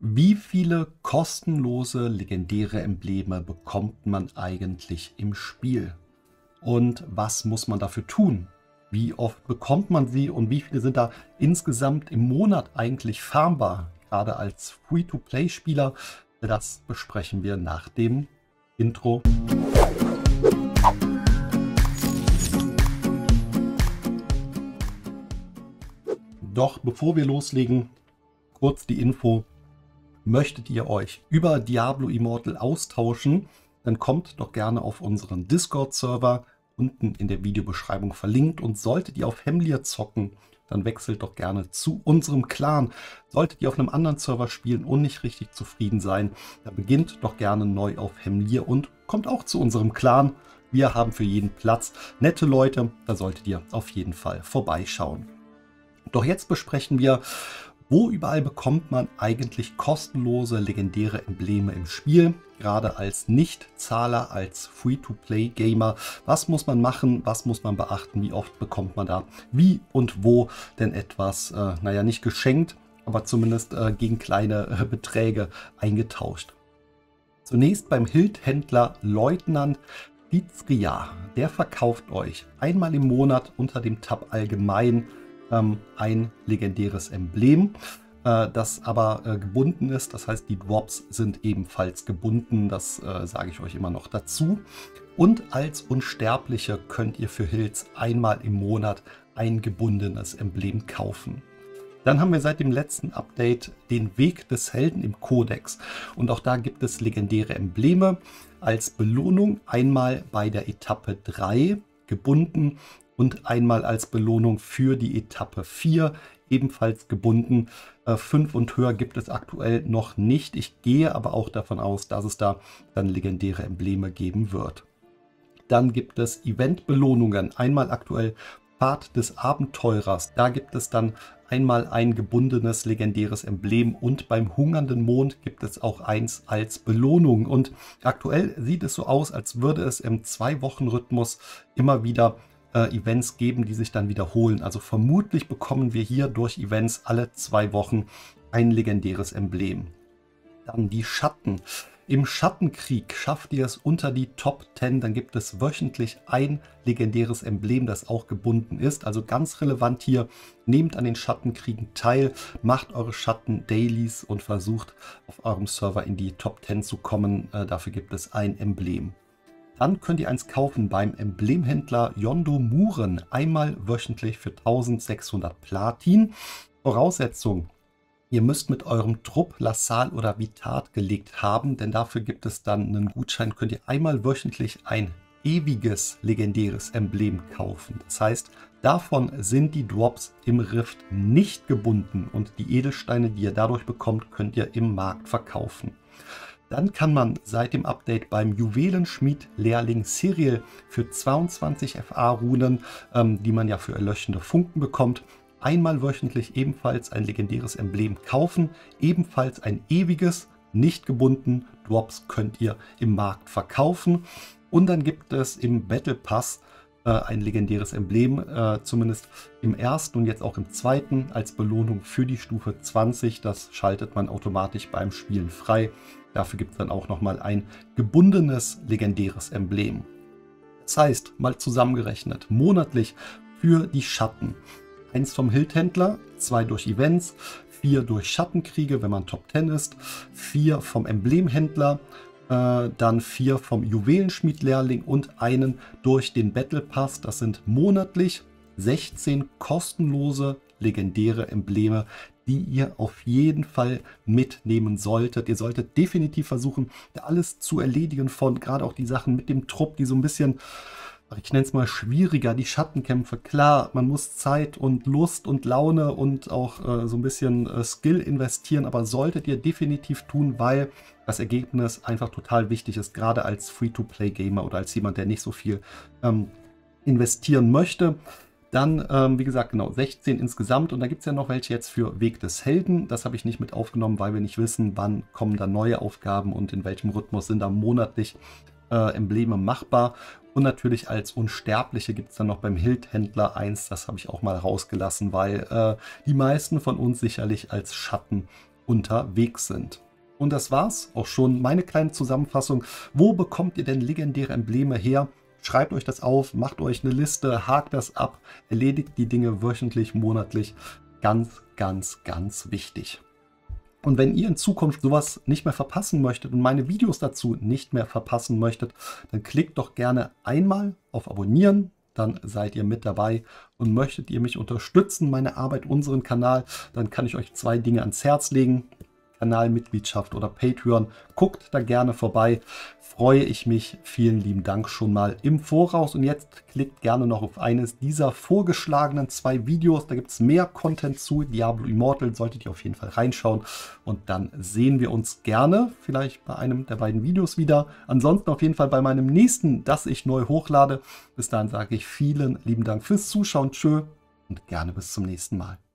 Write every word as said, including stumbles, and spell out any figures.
Wie viele kostenlose legendäre Embleme bekommt man eigentlich im Spiel? Und was muss man dafür tun? Wie oft bekommt man sie und wie viele sind da insgesamt im Monat eigentlich farmbar? Gerade als Free-to-Play-Spieler, das besprechen wir nach dem Intro. Doch bevor wir loslegen, kurz die Info. Möchtet ihr euch über Diablo Immortal austauschen, dann kommt doch gerne auf unseren Discord-Server, unten in der Videobeschreibung verlinkt. Und solltet ihr auf Hemlir zocken, dann wechselt doch gerne zu unserem Clan. Solltet ihr auf einem anderen Server spielen und nicht richtig zufrieden sein, dann beginnt doch gerne neu auf Hemlir und kommt auch zu unserem Clan. Wir haben für jeden Platz nette Leute, da solltet ihr auf jeden Fall vorbeischauen. Doch jetzt besprechen wir, wo überall bekommt man eigentlich kostenlose legendäre Embleme im Spiel, gerade als Nichtzahler, als Free-to-Play-Gamer. Was muss man machen, was muss man beachten, wie oft bekommt man da, wie und wo denn etwas, äh, naja, nicht geschenkt, aber zumindest äh, gegen kleine äh, Beträge eingetauscht. Zunächst beim Hildhändler Leutnant Fizria. Der verkauft euch einmal im Monat unter dem Tab Allgemein ein legendäres Emblem, das aber gebunden ist. Das heißt, die Drops sind ebenfalls gebunden. Das sage ich euch immer noch dazu. Und als Unsterbliche könnt ihr für Hills einmal im Monat ein gebundenes Emblem kaufen. Dann haben wir seit dem letzten Update den Weg des Helden im Kodex. Und auch da gibt es legendäre Embleme als Belohnung. Einmal bei der Etappe drei gebunden und einmal als Belohnung für die Etappe vier, ebenfalls gebunden. fünf und höher gibt es aktuell noch nicht. Ich gehe aber auch davon aus, dass es da dann legendäre Embleme geben wird. Dann gibt es Event-Belohnungen. Einmal aktuell Pfad des Abenteurers. Da gibt es dann einmal ein gebundenes legendäres Emblem und beim hungernden Mond gibt es auch eins als Belohnung. Und aktuell sieht es so aus, als würde es im Zwei-Wochen-Rhythmus immer wieder Äh, Events geben, die sich dann wiederholen. Also vermutlich bekommen wir hier durch Events alle zwei Wochen ein legendäres Emblem. Dann die Schatten. Im Schattenkrieg schafft ihr es unter die Top zehn, dann gibt es wöchentlich ein legendäres Emblem, das auch gebunden ist. Also ganz relevant hier, nehmt an den Schattenkriegen teil, macht eure Schatten-Dailies und versucht auf eurem Server in die Top zehn zu kommen. Äh, dafür gibt es ein Emblem. Dann könnt ihr eins kaufen beim Emblemhändler Yondo Muren, einmal wöchentlich für eintausendsechshundert Platin. Voraussetzung: Ihr müsst mit eurem Trupp Lassal oder Vitat gelegt haben, denn dafür gibt es dann einen Gutschein, könnt ihr einmal wöchentlich ein ewiges legendäres Emblem kaufen. Das heißt, davon sind die Drops im Rift nicht gebunden und die Edelsteine, die ihr dadurch bekommt, könnt ihr im Markt verkaufen. Dann kann man seit dem Update beim Juwelenschmied-Lehrling Cyril für zweiundzwanzig F A-Runen, ähm, die man ja für erlöschende Funken bekommt, einmal wöchentlich ebenfalls ein legendäres Emblem kaufen. Ebenfalls ein ewiges, nicht gebunden. Drops könnt ihr im Markt verkaufen. Und dann gibt es im Battle Pass äh, ein legendäres Emblem, äh, zumindest im ersten und jetzt auch im zweiten, als Belohnung für die Stufe zwanzig. Das schaltet man automatisch beim Spielen frei. Dafür gibt es dann auch nochmal ein gebundenes legendäres Emblem. Das heißt, mal zusammengerechnet, monatlich für die Schatten. Eins vom Hildhändler, zwei durch Events, vier durch Schattenkriege, wenn man Top zehn ist, vier vom Emblemhändler, äh, dann vier vom Juwelenschmied-Lehrling und einen durch den Battle Pass. Das sind monatlich sechzehn kostenlose legendäre Embleme, die ihr auf jeden Fall mitnehmen solltet. Ihr solltet definitiv versuchen, da alles zu erledigen von, gerade auch die Sachen mit dem Trupp, die so ein bisschen, ich nenne es mal schwieriger, die Schattenkämpfe. Klar, man muss Zeit und Lust und Laune und auch äh, so ein bisschen äh, Skill investieren, aber solltet ihr definitiv tun, weil das Ergebnis einfach total wichtig ist, gerade als Free-to-Play-Gamer oder als jemand, der nicht so viel ähm, investieren möchte. Dann, ähm, wie gesagt, genau, sechzehn insgesamt. Und da gibt es ja noch welche jetzt für Weg des Helden. Das habe ich nicht mit aufgenommen, weil wir nicht wissen, wann kommen da neue Aufgaben und in welchem Rhythmus sind da monatlich äh, Embleme machbar. Und natürlich als Unsterbliche gibt es dann noch beim Hildhändler eins, das habe ich auch mal rausgelassen, weil äh, die meisten von uns sicherlich als Schatten unterwegs sind. Und das war's auch schon, meine kleine Zusammenfassung. Wo bekommt ihr denn legendäre Embleme her? Schreibt euch das auf, macht euch eine Liste, hakt das ab, erledigt die Dinge wöchentlich, monatlich. Ganz, ganz, ganz wichtig. Und wenn ihr in Zukunft sowas nicht mehr verpassen möchtet und meine Videos dazu nicht mehr verpassen möchtet, dann klickt doch gerne einmal auf Abonnieren, dann seid ihr mit dabei. Und möchtet ihr mich unterstützen, meine Arbeit, unseren Kanal, dann kann ich euch zwei Dinge ans Herz legen. Kanalmitgliedschaft oder Patreon. Guckt da gerne vorbei. Freue ich mich. Vielen lieben Dank schon mal im Voraus. Und jetzt klickt gerne noch auf eines dieser vorgeschlagenen zwei Videos. Da gibt es mehr Content zu Diablo Immortal. Solltet ihr auf jeden Fall reinschauen. Und dann sehen wir uns gerne vielleicht bei einem der beiden Videos wieder. Ansonsten auf jeden Fall bei meinem nächsten, das ich neu hochlade. Bis dahin sage ich vielen lieben Dank fürs Zuschauen. Tschö und gerne bis zum nächsten Mal.